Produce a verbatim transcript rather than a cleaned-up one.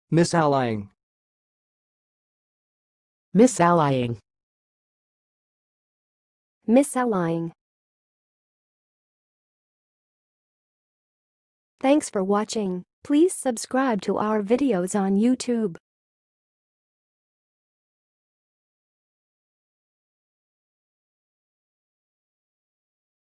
misallying, misallying, misallying. Thanks for watching. Please subscribe to our videos on YouTube.